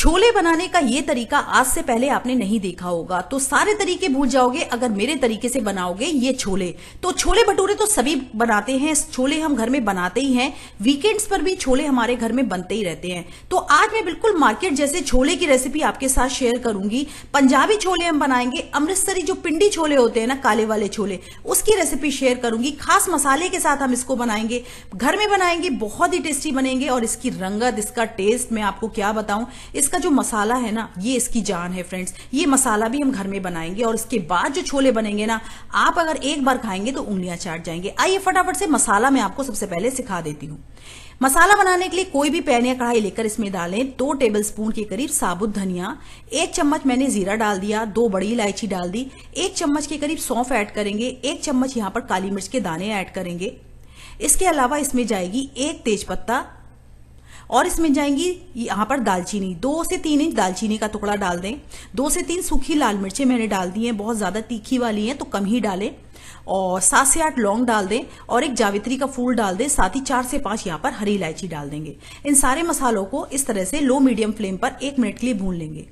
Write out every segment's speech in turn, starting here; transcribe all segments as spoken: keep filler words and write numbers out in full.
छोले बनाने का ये तरीका आज से पहले आपने नहीं देखा होगा तो सारे तरीके भूल जाओगे अगर मेरे तरीके से बनाओगे ये छोले। तो छोले भटूरे तो सभी बनाते हैं, छोले हम घर में बनाते ही हैं, वीकेंड्स पर भी छोले हमारे घर में बनते ही रहते हैं। तो आज मैं बिल्कुल मार्केट जैसे छोले की रेसिपी आपके साथ शेयर करूंगी। पंजाबी छोले हम बनाएंगे, अमृतसरी जो पिंडी छोले होते हैं ना, काले वाले छोले, उसकी रेसिपी शेयर करूंगी। खास मसाले के साथ हम इसको बनाएंगे, घर में बनाएंगे, बहुत ही टेस्टी बनेंगे। और इसकी रंगत, इसका टेस्ट मैं आपको क्या बताऊं, इसका जो मसाला है ना, ये इसकी जान है फ्रेंड्स। ये मसाला भी हम घर में बनाएंगे और इसके बाद जो छोले बनेंगे ना, आप अगर एक बार खाएंगे तो उंगलियां चाट जाएंगे। आइए फटाफट से मसाला मैं आपको सबसे पहले सिखा देती हूँ। मसाला बनाने के लिए कोई भी पैन या कढ़ाई लेकर इसमें डालें दो टेबलस्पून के करीब साबुत धनिया, एक चम्मच मैंने जीरा डाल दिया, दो बड़ी इलायची डाल दी, एक चम्मच के करीब सौंफ ऐड करेंगे, एक चम्मच यहाँ पर काली मिर्च के दाने ऐड करेंगे। इसके अलावा इसमें जाएगी एक तेज पत्ता और इसमें जाएंगी यहाँ पर दालचीनी, दो से तीन इंच दालचीनी का टुकड़ा डाल दें। दो से तीन सूखी लाल मिर्चें मैंने डाल दी हैं, बहुत ज्यादा तीखी वाली हैं तो कम ही डालें। और सात से आठ लौंग डाल दें और एक जावित्री का फूल डाल दें, साथ ही चार से पांच यहाँ पर हरी इलायची डाल देंगे। इन सारे मसालों को इस तरह से लो मीडियम फ्लेम पर एक मिनट के लिए भून लेंगे।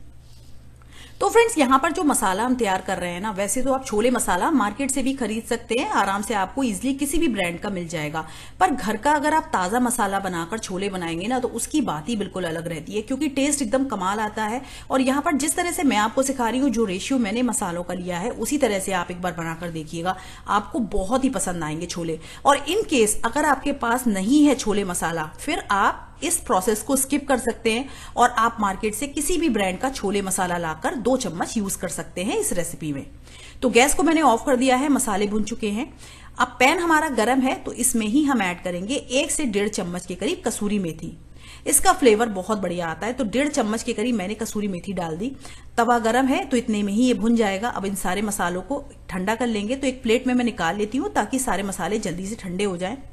तो फ्रेंड्स, यहाँ पर जो मसाला हम तैयार कर रहे हैं ना, वैसे तो आप छोले मसाला मार्केट से भी खरीद सकते हैं, आराम से आपको इजीली किसी भी ब्रांड का मिल जाएगा। पर घर का अगर आप ताजा मसाला बनाकर छोले बनाएंगे ना, तो उसकी बात ही बिल्कुल अलग रहती है, क्योंकि टेस्ट एकदम कमाल आता है। और यहाँ पर जिस तरह से मैं आपको सिखा रही हूँ, जो रेशियो मैंने मसालों का लिया है, उसी तरह से आप एक बार बनाकर देखिएगा, आपको बहुत ही पसंद आएंगे छोले। और इन केस अगर आपके पास नहीं है छोले मसाला, फिर आप इस प्रोसेस को स्किप कर सकते हैं और आप मार्केट से किसी भी ब्रांड का छोले मसाला लाकर दो चम्मच यूज कर सकते हैं इस रेसिपी में। तो गैस को मैंने ऑफ कर दिया है, मसाले भुन चुके हैं। अब पैन हमारा गर्म है तो इसमें ही हम ऐड करेंगे एक से डेढ़ चम्मच के करीब कसूरी मेथी। इसका फ्लेवर बहुत बढ़िया आता है, तो डेढ़ चम्मच के करीब मैंने कसूरी मेथी डाल दी। तवा गर्म है तो इतने में ही ये भुन जाएगा। अब इन सारे मसालों को ठंडा कर लेंगे, तो एक प्लेट में मैं निकाल लेती हूँ ताकि सारे मसाले जल्दी से ठंडे हो जाएं।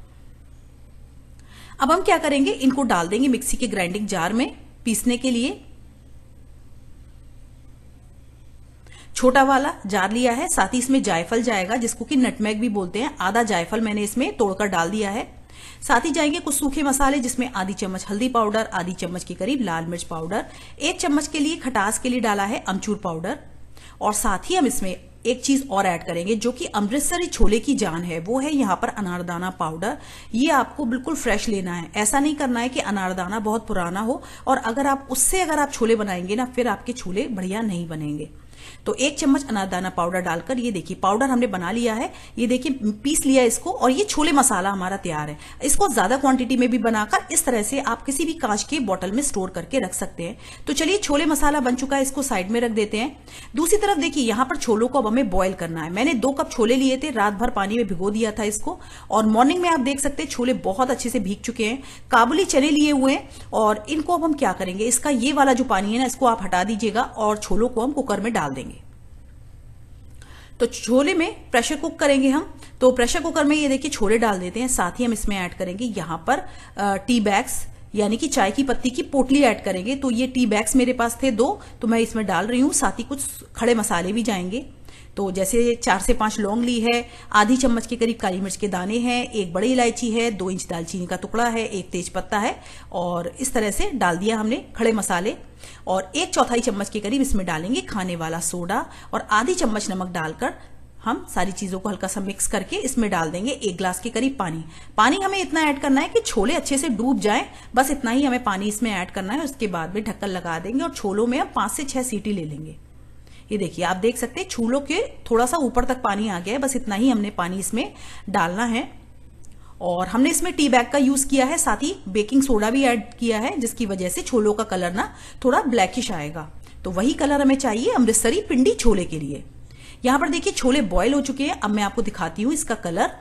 अब हम क्या करेंगे, इनको डाल देंगे मिक्सी के ग्राइंडिंग जार में पीसने के लिए। छोटा वाला जार लिया है, साथ ही इसमें जायफल जाएगा, जिसको कि नटमेग भी बोलते हैं। आधा जायफल मैंने इसमें तोड़कर डाल दिया है। साथ ही जाएंगे कुछ सूखे मसाले, जिसमें आधी चम्मच हल्दी पाउडर, आधी चम्मच के करीब लाल मिर्च पाउडर, एक चम्मच के लिए खटास के लिए डाला है अमचूर पाउडर। और साथ ही हम इसमें एक चीज और ऐड करेंगे जो कि अमृतसरी छोले की जान है, वो है यहाँ पर अनारदाना पाउडर। ये आपको बिल्कुल फ्रेश लेना है, ऐसा नहीं करना है कि अनारदाना बहुत पुराना हो और अगर आप उससे अगर आप छोले बनाएंगे ना, फिर आपके छोले बढ़िया नहीं बनेंगे। तो एक चम्मच अनारदाना पाउडर डालकर, ये देखिए पाउडर हमने बना लिया है, ये देखिए पीस लिया इसको, और ये छोले मसाला हमारा तैयार है। इसको ज्यादा क्वांटिटी में भी बनाकर इस तरह से आप किसी भी कांच के बोतल में स्टोर करके रख सकते हैं। तो चलिए, छोले मसाला बन चुका है, इसको साइड में रख देते हैं। दूसरी तरफ देखिए, यहाँ पर छोलों को अब हमें बॉयल करना है। मैंने दो कप छोले लिए थे, रात भर पानी में भिगो दिया था इसको, और मॉर्निंग में आप देख सकते हैं छोले बहुत अच्छे से भीग चुके हैं। काबुली चने लिए हुए हैं और इनको अब हम क्या करेंगे, इसका ये वाला जो पानी है ना, इसको आप हटा दीजिएगा और छोलों को हम कुकर में डाल देंगे। तो छोले में प्रेशर कुक करेंगे हम, तो प्रेशर कुकर में ये देखिए छोले डाल देते हैं। साथ ही हम इसमें ऐड करेंगे यहाँ पर टी बैग्स, यानी कि चाय की पत्ती की पोटली ऐड करेंगे। तो ये टी बैग्स मेरे पास थे दो, तो मैं इसमें डाल रही हूँ। साथ ही कुछ खड़े मसाले भी जाएंगे, तो जैसे चार से पांच लौंग ली है, आधी चम्मच के करीब काली मिर्च के दाने हैं, एक बड़ी इलायची है, दो इंच दालचीनी का टुकड़ा है, एक तेज पत्ता है, और इस तरह से डाल दिया हमने खड़े मसाले। और एक चौथाई चम्मच के करीब इसमें डालेंगे खाने वाला सोडा और आधी चम्मच नमक डालकर हम सारी चीजों को हल्का सा मिक्स करके इसमें डाल देंगे एक ग्लास के करीब पानी। पानी हमें इतना ऐड करना है कि छोले अच्छे से डूब जाएं, बस इतना ही हमें पानी इसमें ऐड करना है। उसके बाद में ढक्कन लगा देंगे और छोलों में हम पांच से छह सीटी ले लेंगे। ये देखिए, आप देख सकते हैं छोलों के थोड़ा सा ऊपर तक पानी आ गया है, बस इतना ही हमने पानी इसमें डालना है। और हमने इसमें टी बैग का यूज किया है, साथ ही बेकिंग सोडा भी ऐड किया है, जिसकी वजह से छोलों का कलर ना थोड़ा ब्लैकिश आएगा। तो वही कलर हमें चाहिए अमृतसरी पिंडी छोले के लिए। यहां पर देखिए छोले बॉयल हो चुके हैं। अब मैं आपको दिखाती हूं इसका कलर।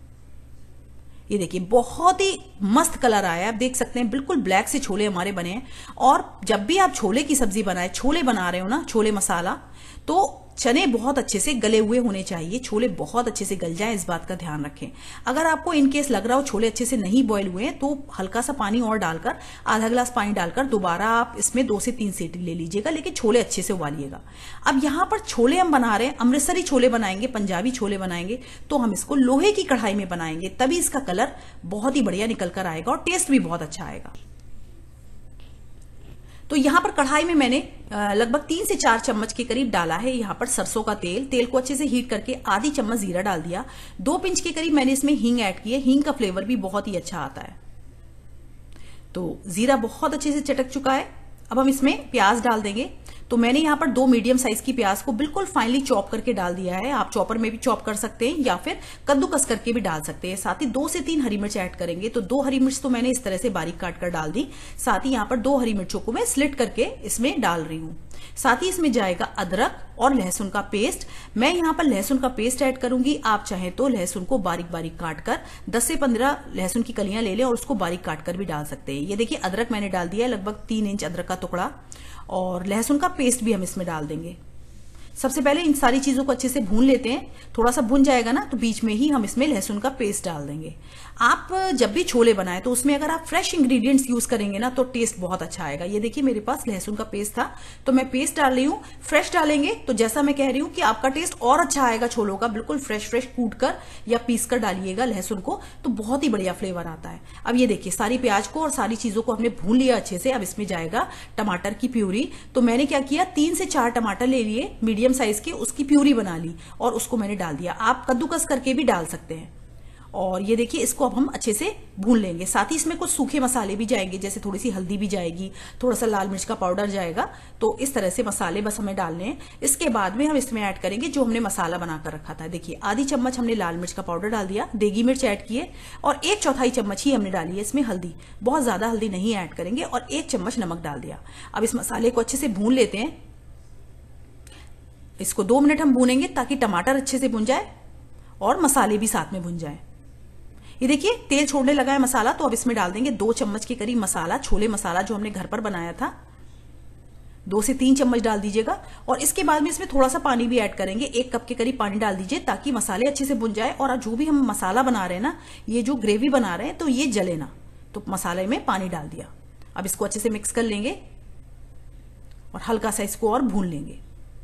ये देखिए बहुत ही मस्त कलर आया है, आप देख सकते हैं बिल्कुल ब्लैक से छोले हमारे बने हैं। और जब भी आप छोले की सब्जी बनाए, छोले बना रहे हो ना, छोले मसाला, तो चने बहुत अच्छे से गले हुए होने चाहिए, छोले बहुत अच्छे से गल जाए, इस बात का ध्यान रखें। अगर आपको इनकेस लग रहा हो छोले अच्छे से नहीं बॉयल हुए हैं, तो हल्का सा पानी और डालकर, आधा गिलास पानी डालकर दोबारा आप इसमें दो से तीन सीटी ले लीजिएगा, लेकिन छोले अच्छे से उबालिएगा। अब यहाँ पर छोले हम बना रहे हैं, अमृतसरी छोले बनाएंगे, पंजाबी छोले बनाएंगे, तो हम इसको लोहे की कढ़ाई में बनाएंगे, तभी इसका कलर बहुत ही बढ़िया निकल कर आएगा और टेस्ट भी बहुत अच्छा आएगा। तो यहाँ पर कढ़ाई में मैंने लगभग तीन से चार चम्मच के करीब डाला है यहाँ पर सरसों का तेल। तेल को अच्छे से हीट करके आधी चम्मच जीरा डाल दिया। दो पिंच के करीब मैंने इसमें हींग ऐड की है। हींग का फ्लेवर भी बहुत ही अच्छा आता है। तो जीरा बहुत अच्छे से चटक चुका है। अब हम इसमें प्याज डाल देंगे। तो मैंने यहाँ पर दो मीडियम साइज की प्याज को बिल्कुल फाइनली चॉप करके डाल दिया है। आप चॉपर में भी चॉप कर सकते हैं या फिर कद्दूकस करके भी डाल सकते हैं। साथ ही दो से तीन हरी मिर्च ऐड करेंगे। तो दो हरी मिर्च तो मैंने इस तरह से बारीक काट कर डाल दी। साथ ही यहाँ पर दो हरी मिर्चों को मैं स्लिट करके इसमें डाल रही हूँ। साथ ही इसमें जाएगा अदरक और लहसुन का पेस्ट। मैं यहाँ पर लहसुन का पेस्ट ऐड करूंगी। आप चाहें तो लहसुन को बारीक बारीक काट कर दस से पंद्रह लहसुन की कलियां ले लें और उसको बारीक काट कर भी डाल सकते हैं। ये देखिए अदरक मैंने डाल दिया है, लगभग तीन इंच अदरक का टुकड़ा, और लहसुन का पेस्ट भी हम इसमें डाल देंगे। सबसे पहले इन सारी चीजों को अच्छे से भून लेते हैं। थोड़ा सा भुन जाएगा ना तो बीच में ही हम इसमें लहसुन का पेस्ट डाल देंगे। आप जब भी छोले बनाएं तो उसमें अगर आप फ्रेश इंग्रेडिएंट्स यूज करेंगे ना तो टेस्ट बहुत अच्छा आएगा। ये देखिए मेरे पास लहसुन का पेस्ट था तो मैं पेस्ट डाल रही हूँ। फ्रेश डालेंगे तो जैसा मैं कह रही हूँ कि आपका टेस्ट और अच्छा आएगा छोलों का। बिल्कुल फ्रेश फ्रेश कूट कर या पीस कर डालिएगा लहसुन को तो बहुत ही बढ़िया फ्लेवर आता है। अब ये देखिए सारी प्याज को और सारी चीजों को हमने भून लिया अच्छे से। अब इसमें जाएगा टमाटर की प्यूरी। तो मैंने क्या किया, तीन से चार टमाटर ले लिए मीडियम साइज के, उसकी प्यूरी बना ली और उसको मैंने डाल दिया। आप कद्दूकस करके भी डाल सकते हैं। और ये देखिए इसको अब हम अच्छे से भून लेंगे। साथ ही इसमें कुछ सूखे मसाले भी जाएंगे, जैसे थोड़ी सी हल्दी भी जाएगी, थोड़ा सा लाल मिर्च का पाउडर जाएगा। तो इस तरह से मसाले बस हमें डालने हैं। इसके बाद में हम इसमें ऐड करेंगे जो हमने मसाला बनाकर रखा था। देखिए आधी चम्मच हमने लाल मिर्च का पाउडर डाल दिया, देगी मिर्च ऐड किए और एक चौथाई चम्मच ही हमने डाली है इसमें हल्दी। बहुत ज्यादा हल्दी नहीं ऐड करेंगे और एक चम्मच नमक डाल दिया। अब इस मसाले को अच्छे से भून लेते हैं। इसको दो मिनट हम भूनेंगे ताकि टमाटर अच्छे से भुन जाए और मसाले भी साथ में भुन जाए। ये देखिए तेल छोड़ने लगा है मसाला। तो अब इसमें डाल देंगे दो चम्मच के करीब मसाला, छोले मसाला जो हमने घर पर बनाया था। दो से तीन चम्मच डाल दीजिएगा और इसके बाद में इसमें थोड़ा सा पानी भी ऐड करेंगे। एक कप के करीब पानी डाल दीजिए ताकि मसाले अच्छे से भुन जाए। और जो भी हम मसाला बना रहे हैं ना, ये जो ग्रेवी बना रहे हैं तो ये जले ना, तो मसाले में पानी डाल दिया। अब इसको अच्छे से मिक्स कर लेंगे और हल्का सा इसको और भून लेंगे।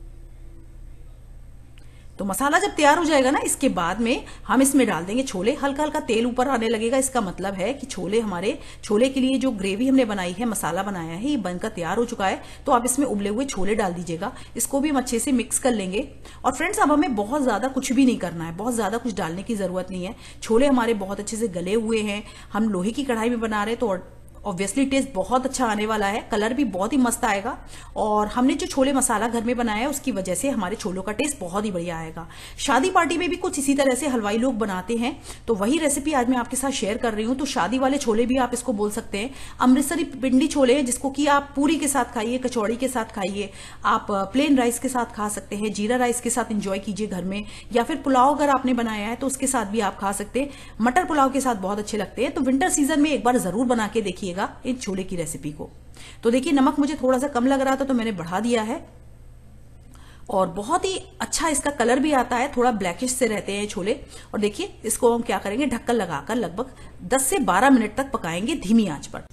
तो मसाला जब तैयार हो जाएगा ना, इसके बाद में हम इसमें डाल देंगे छोले। हल्का हल्का तेल ऊपर आने लगेगा। इसका मतलब है कि छोले हमारे छोले के लिए जो ग्रेवी हमने बनाई है, मसाला बनाया है, ये बनकर तैयार हो चुका है। तो आप इसमें उबले हुए छोले डाल दीजिएगा। इसको भी हम अच्छे से मिक्स कर लेंगे। और फ्रेंड्स अब हमें बहुत ज्यादा कुछ भी नहीं करना है, बहुत ज्यादा कुछ डालने की जरूरत नहीं है। छोले हमारे बहुत अच्छे से गले हुए हैं। हम लोहे की कढ़ाई में बना रहे हैं तो ऑब्वियसली टेस्ट बहुत अच्छा आने वाला है। कलर भी बहुत ही मस्त आएगा। और हमने जो छोले मसाला घर में बनाया है उसकी वजह से हमारे छोलों का टेस्ट बहुत ही बढ़िया आएगा। शादी पार्टी में भी कुछ इसी तरह से हलवाई लोग बनाते हैं, तो वही रेसिपी आज मैं आपके साथ शेयर कर रही हूँ। तो शादी वाले छोले भी आप इसको बोल सकते हैं। अमृतसरी पिंडी छोले हैं जिसको कि आप पूरी के साथ खाइए, कचौड़ी के साथ खाइए, आप प्लेन राइस के साथ खा सकते हैं, जीरा राइस के साथ इंजॉय कीजिए घर में, या फिर पुलाव अगर आपने बनाया है तो उसके साथ भी आप खा सकते हैं। मटर पुलाव के साथ बहुत अच्छे लगते हैं। तो विंटर सीजन में एक बार जरूर बना के देखिए इन छोले की रेसिपी को। तो देखिए नमक मुझे थोड़ा सा कम लग रहा था तो मैंने बढ़ा दिया है। और बहुत ही अच्छा इसका कलर भी आता है, थोड़ा ब्लैकिश से रहते हैं छोले। और देखिए इसको हम क्या करेंगे, ढक्कन लगाकर लगभग दस से बारह मिनट तक पकाएंगे धीमी आंच पर।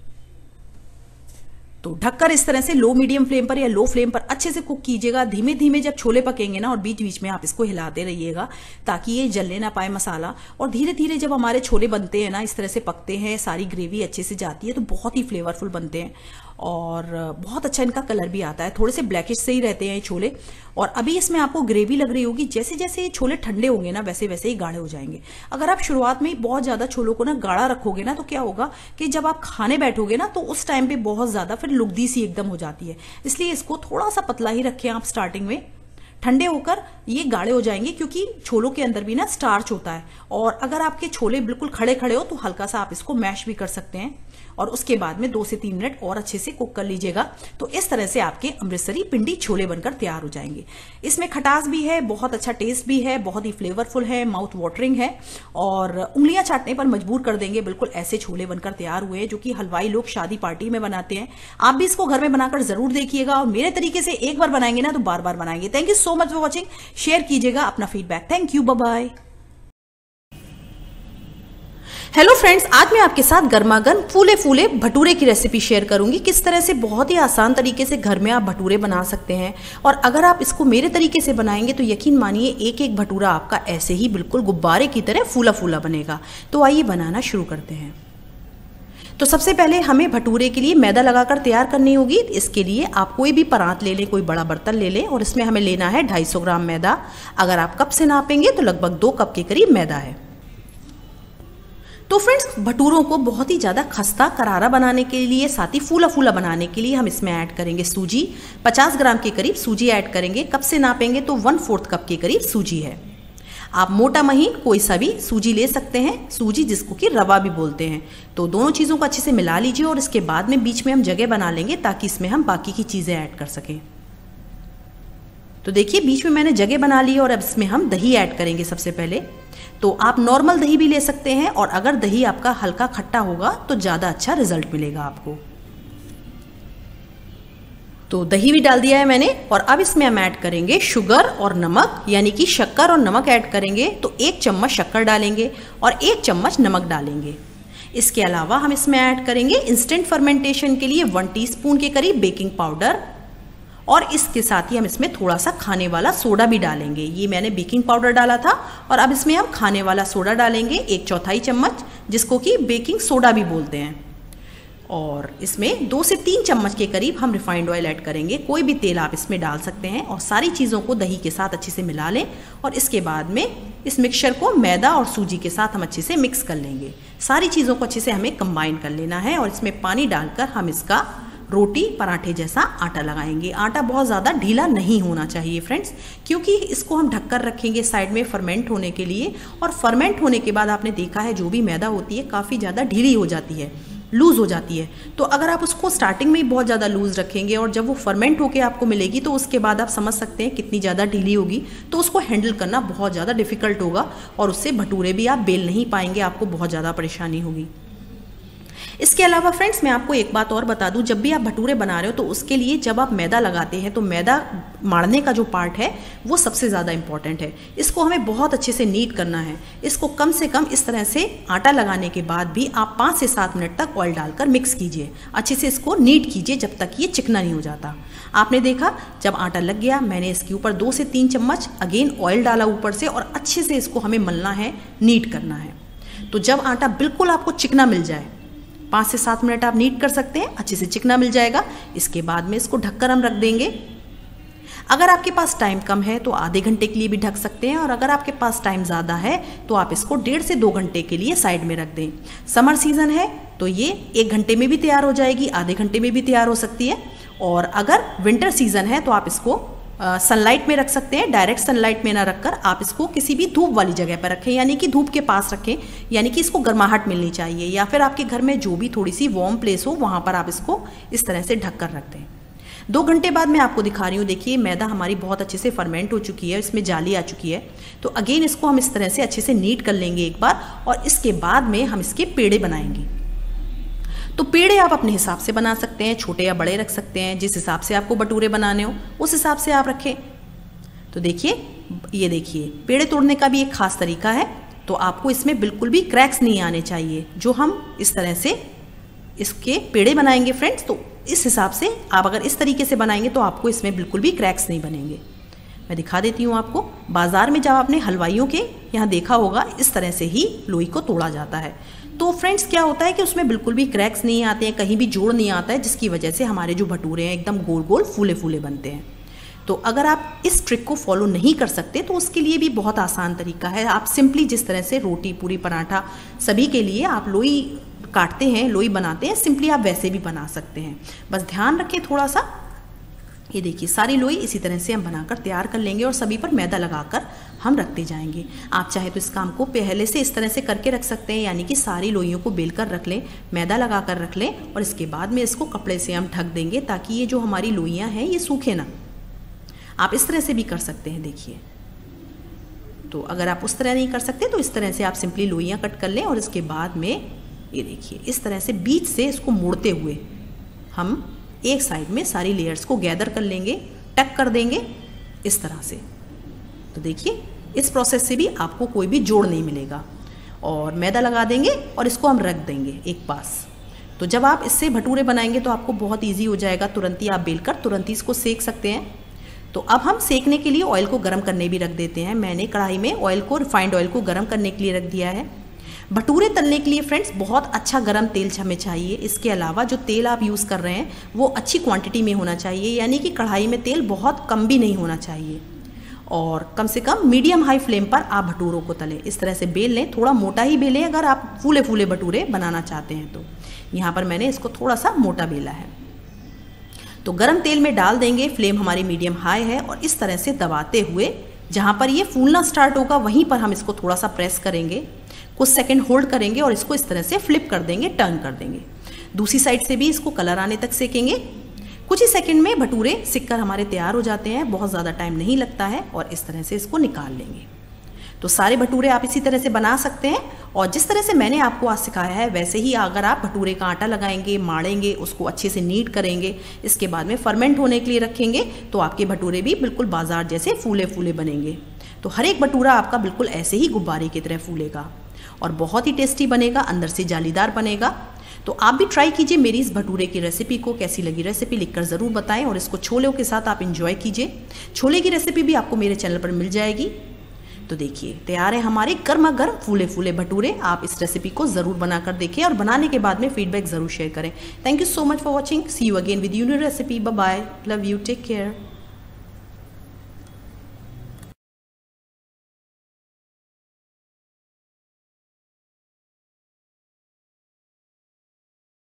तो ढककर इस तरह से लो मीडियम फ्लेम पर या लो फ्लेम पर अच्छे से कुक कीजिएगा। धीमे धीमे जब छोले पकेंगे ना, और बीच बीच में आप इसको हिलाते रहिएगा ताकि ये जलने ना पाए मसाला। और धीरे धीरे जब हमारे छोले बनते हैं ना, इस तरह से पकते हैं, सारी ग्रेवी अच्छे से जाती है तो बहुत ही फ्लेवरफुल बनते हैं और बहुत अच्छा इनका कलर भी आता है। थोड़े से ब्लैकिश से ही रहते हैं ये छोले। और अभी इसमें आपको ग्रेवी लग रही होगी, जैसे जैसे ये छोले ठंडे होंगे ना वैसे वैसे ही गाढ़े हो जाएंगे। अगर आप शुरुआत में ही बहुत ज्यादा छोलों को ना गाढ़ा रखोगे ना तो क्या होगा कि जब आप खाने बैठोगे ना तो उस टाइम पे बहुत ज्यादा फिर लुगदी सी एकदम हो जाती है। इसलिए इसको थोड़ा सा पतला ही रखें आप स्टार्टिंग में। ठंडे होकर ये गाढ़े हो जाएंगे क्योंकि छोलों के अंदर भी ना स्टार्च होता है। और अगर आपके छोले बिल्कुल खड़े खड़े हो तो हल्का सा आप इसको मैश भी कर सकते हैं और उसके बाद में दो से तीन मिनट और अच्छे से कुक कर लीजिएगा। तो इस तरह से आपके अमृतसरी पिंडी छोले बनकर तैयार हो जाएंगे। इसमें खटास भी है, बहुत अच्छा टेस्ट भी है, बहुत ही फ्लेवरफुल है, माउथ वाटरिंग है और उंगलियां चाटने पर मजबूर कर देंगे। बिल्कुल ऐसे छोले बनकर तैयार हुए हैं जो कि हलवाई लोग शादी पार्टी में बनाते हैं। आप भी इसको घर में बनाकर जरूर देखिएगा और मेरे तरीके से एक बार बनाएंगे ना तो बार बार बनाएंगे। Thank you so much for watching. Share कीजिएगा अपना feedback. Thank you, bye bye. Hello friends, आज मैं आपके साथ गर्मा गर्म फूले फूले भटूरे की रेसिपी शेयर करूंगी। किस तरह से बहुत ही आसान तरीके से घर में आप भटूरे बना सकते हैं। और अगर आप इसको मेरे तरीके से बनाएंगे तो यकीन मानिए एक एक भटूरा आपका ऐसे ही बिल्कुल गुब्बारे की तरह फूला फूला बनेगा। तो आइए बनाना शुरू करते हैं। तो सबसे पहले हमें भटूरे के लिए मैदा लगाकर तैयार करनी होगी। इसके लिए आप कोई भी परात ले लें, कोई बड़ा बर्तन ले लें और इसमें हमें लेना है ढाई सौ ग्राम मैदा। अगर आप कप से नापेंगे तो लगभग दो कप के करीब मैदा है। तो फ्रेंड्स, भटूरों को बहुत ही ज़्यादा खस्ता करारा बनाने के लिए, साथ ही फूला फूला बनाने के लिए हम इसमें ऐड करेंगे सूजी। पचास ग्राम के करीब सूजी ऐड करेंगे। कप से नापेंगे तो वन फोर्थ कप के करीब सूजी है। आप मोटा महीन कोई सा भी सूजी ले सकते हैं, सूजी जिसको कि रवा भी बोलते हैं। तो दोनों चीज़ों को अच्छे से मिला लीजिए और इसके बाद में बीच में हम जगह बना लेंगे ताकि इसमें हम बाकी की चीज़ें ऐड कर सकें। तो देखिए, बीच में मैंने जगह बना ली और अब इसमें हम दही ऐड करेंगे सबसे पहले। तो आप नॉर्मल दही भी ले सकते हैं और अगर दही आपका हल्का खट्टा होगा तो ज़्यादा अच्छा रिजल्ट मिलेगा आपको। तो दही भी डाल दिया है मैंने और अब इसमें हम ऐड करेंगे शुगर और नमक, यानी कि शक्कर और नमक ऐड करेंगे। तो एक चम्मच शक्कर डालेंगे और एक चम्मच नमक डालेंगे। इसके अलावा हम इसमें ऐड करेंगे इंस्टेंट फर्मेंटेशन के लिए वन टीस्पून के करीब बेकिंग पाउडर और इसके साथ ही हम इसमें थोड़ा सा खाने वाला सोडा भी डालेंगे। ये मैंने बेकिंग पाउडर डाला था और अब इसमें हम खाने वाला सोडा डालेंगे एक चौथाई चम्मच, जिसको कि बेकिंग सोडा भी बोलते हैं। और इसमें दो से तीन चम्मच के करीब हम रिफाइंड ऑयल ऐड करेंगे। कोई भी तेल आप इसमें डाल सकते हैं और सारी चीज़ों को दही के साथ अच्छे से मिला लें और इसके बाद में इस मिक्सचर को मैदा और सूजी के साथ हम अच्छे से मिक्स कर लेंगे। सारी चीज़ों को अच्छे से हमें कंबाइन कर लेना है और इसमें पानी डालकर हम इसका रोटी पराठे जैसा आटा लगाएंगे। आटा बहुत ज़्यादा ढीला नहीं होना चाहिए फ्रेंड्स, क्योंकि इसको हम ढककर रखेंगे साइड में फर्मेंट होने के लिए। और फर्मेंट होने के बाद आपने देखा है जो भी मैदा होती है काफ़ी ज़्यादा ढीली हो जाती है, लूज़ हो जाती है। तो अगर आप उसको स्टार्टिंग में ही बहुत ज़्यादा लूज़ रखेंगे और जब वो फर्मेंट होकर आपको मिलेगी तो उसके बाद आप समझ सकते हैं कितनी ज़्यादा ढीली होगी। तो उसको हैंडल करना बहुत ज़्यादा डिफिकल्ट होगा और उससे भटूरे भी आप बेल नहीं पाएंगे, आपको बहुत ज़्यादा परेशानी होगी। इसके अलावा फ्रेंड्स, मैं आपको एक बात और बता दूं, जब भी आप भटूरे बना रहे हो तो उसके लिए जब आप मैदा लगाते हैं तो मैदा मारने का जो पार्ट है वो सबसे ज़्यादा इंपॉर्टेंट है। इसको हमें बहुत अच्छे से नीट करना है। इसको कम से कम इस तरह से आटा लगाने के बाद भी आप पाँच से सात मिनट तक ऑयल डालकर मिक्स कीजिए। अच्छे से इसको नीट कीजिए जब तक ये चिकना नहीं हो जाता। आपने देखा, जब आटा लग गया मैंने इसके ऊपर दो से तीन चम्मच अगेन ऑयल डाला ऊपर से और अच्छे से इसको हमें मलना है, नीट करना है। तो जब आटा बिल्कुल आपको चिकना मिल जाए, पाँच से सात मिनट आप नीट कर सकते हैं, अच्छे से चिकना मिल जाएगा। इसके बाद में इसको ढककर हम रख देंगे। अगर आपके पास टाइम कम है तो आधे घंटे के लिए भी ढक सकते हैं और अगर आपके पास टाइम ज़्यादा है तो आप इसको डेढ़ से दो घंटे के लिए साइड में रख दें। समर सीजन है तो ये एक घंटे में भी तैयार हो जाएगी, आधे घंटे में भी तैयार हो सकती है। और अगर विंटर सीजन है तो आप इसको सनलाइट में रख सकते हैं। डायरेक्ट सनलाइट में ना रखकर आप इसको किसी भी धूप वाली जगह पर रखें, यानी कि धूप के पास रखें, यानी कि इसको गर्माहट मिलनी चाहिए। या फिर आपके घर में जो भी थोड़ी सी वार्म प्लेस हो वहाँ पर आप इसको इस तरह से ढक कर रख दें। दो घंटे बाद मैं आपको दिखा रही हूँ। देखिए, मैदा हमारी बहुत अच्छे से फर्मेंट हो चुकी है, इसमें जाली आ चुकी है। तो अगेन इसको हम इस तरह से अच्छे से नीट कर लेंगे एक बार और इसके बाद में हम इसके पेड़े बनाएंगे। तो पेड़े आप अपने हिसाब से बना सकते हैं, छोटे या बड़े रख सकते हैं, जिस हिसाब से आपको भटूरे बनाने हो उस हिसाब से आप रखें। तो देखिए, ये देखिए, पेड़े तोड़ने का भी एक खास तरीका है। तो आपको इसमें बिल्कुल भी क्रैक्स नहीं आने चाहिए। जो हम इस तरह से इसके पेड़े बनाएंगे फ्रेंड्स, तो इस हिसाब से आप अगर इस तरीके से बनाएंगे तो आपको इसमें बिल्कुल भी क्रैक्स नहीं बनेंगे। मैं दिखा देती हूँ आपको। बाजार में जब आपने हलवाइयों के यहाँ देखा होगा, इस तरह से ही लोई को तोड़ा जाता है। तो फ्रेंड्स, क्या होता है कि उसमें बिल्कुल भी क्रैक्स नहीं आते हैं, कहीं भी जोड़ नहीं आता है, जिसकी वजह से हमारे जो भटूरे हैं एकदम गोल गोल फूले फूले बनते हैं। तो अगर आप इस ट्रिक को फॉलो नहीं कर सकते तो उसके लिए भी बहुत आसान तरीका है। आप सिंपली जिस तरह से रोटी, पूरी, पराठा सभी के लिए आप लोई काटते हैं, लोई बनाते हैं, सिंपली आप वैसे भी बना सकते हैं। बस ध्यान रखें थोड़ा सा। ये देखिए, सारी लोई इसी तरह से हम बनाकर तैयार कर लेंगे और सभी पर मैदा लगाकर हम रखते जाएंगे। आप चाहे तो इस काम को पहले से इस तरह से करके रख सकते हैं, यानी कि सारी लोइयों को बेलकर रख लें, मैदा लगाकर रख लें और इसके बाद में इसको कपड़े से हम ढक देंगे ताकि ये जो हमारी लोइयाँ हैं ये सूखे ना। आप इस तरह से भी कर सकते हैं। देखिए, तो अगर आप उस तरह नहीं कर सकते तो इस तरह से आप सिंपली लोइयाँ कट कर लें और इसके बाद में ये देखिए, इस तरह से बीच से इसको मोड़ते हुए हम एक साइड में सारी लेयर्स को गैदर कर लेंगे, टक कर देंगे इस तरह से। तो देखिए, इस प्रोसेस से भी आपको कोई भी जोड़ नहीं मिलेगा। और मैदा लगा देंगे और इसको हम रख देंगे एक पास। तो जब आप इससे भटूरे बनाएंगे तो आपको बहुत ईजी हो जाएगा, तुरंत ही आप बेलकर तुरंत ही इसको सेक सकते हैं। तो अब हम सेकने के लिए ऑयल को गर्म करने भी रख देते हैं। मैंने कढ़ाई में ऑयल को, रिफाइंड ऑयल को गर्म करने के लिए रख दिया है। भटूरे तलने के लिए फ्रेंड्स बहुत अच्छा गरम तेल हमें चाहिए। इसके अलावा जो तेल आप यूज़ कर रहे हैं वो अच्छी क्वांटिटी में होना चाहिए, यानी कि कढ़ाई में तेल बहुत कम भी नहीं होना चाहिए। और कम से कम मीडियम हाई फ्लेम पर आप भटूरों को तलें। इस तरह से बेल लें, थोड़ा मोटा ही बेलें अगर आप फूले फूले भटूरे बनाना चाहते हैं तो। यहाँ पर मैंने इसको थोड़ा सा मोटा बेला है। तो गरम तेल में डाल देंगे, फ्लेम हमारी मीडियम हाई है, और इस तरह से दबाते हुए जहाँ पर ये फूलना स्टार्ट होगा वहीं पर हम इसको थोड़ा सा प्रेस करेंगे, कुछ सेकंड होल्ड करेंगे और इसको इस तरह से फ्लिप कर देंगे, टर्न कर देंगे। दूसरी साइड से भी इसको कलर आने तक सेकेंगे। कुछ ही सेकंड में भटूरे सिककर हमारे तैयार हो जाते हैं, बहुत ज़्यादा टाइम नहीं लगता है। और इस तरह से इसको निकाल लेंगे। तो सारे भटूरे आप इसी तरह से बना सकते हैं, और जिस तरह से मैंने आपको आज सिखाया है वैसे ही अगर आप भटूरे का आटा लगाएंगे, माड़ेंगे, उसको अच्छे से नीट करेंगे, इसके बाद में फर्मेंट होने के लिए रखेंगे, तो आपके भटूरे भी बिल्कुल बाजार जैसे फूले फूले बनेंगे। तो हर एक भटूरा आपका बिल्कुल ऐसे ही गुब्बारे की तरह फूलेगा और बहुत ही टेस्टी बनेगा, अंदर से जालीदार बनेगा। तो आप भी ट्राई कीजिए मेरी इस भटूरे की रेसिपी को। कैसी लगी रेसिपी लिखकर ज़रूर बताएं, और इसको छोलों के साथ आप इंजॉय कीजिए। छोले की रेसिपी भी आपको मेरे चैनल पर मिल जाएगी। तो देखिए तैयार है हमारे गर्मा गर्म फूले फूले भटूरे। आप इस रेसिपी को ज़रूर बनाकर देखिए और बनाने के बाद में फीडबैक ज़रूर शेयर करें। Thank you so much for watching. See you again with new recipe. Bye bye, love you, take care.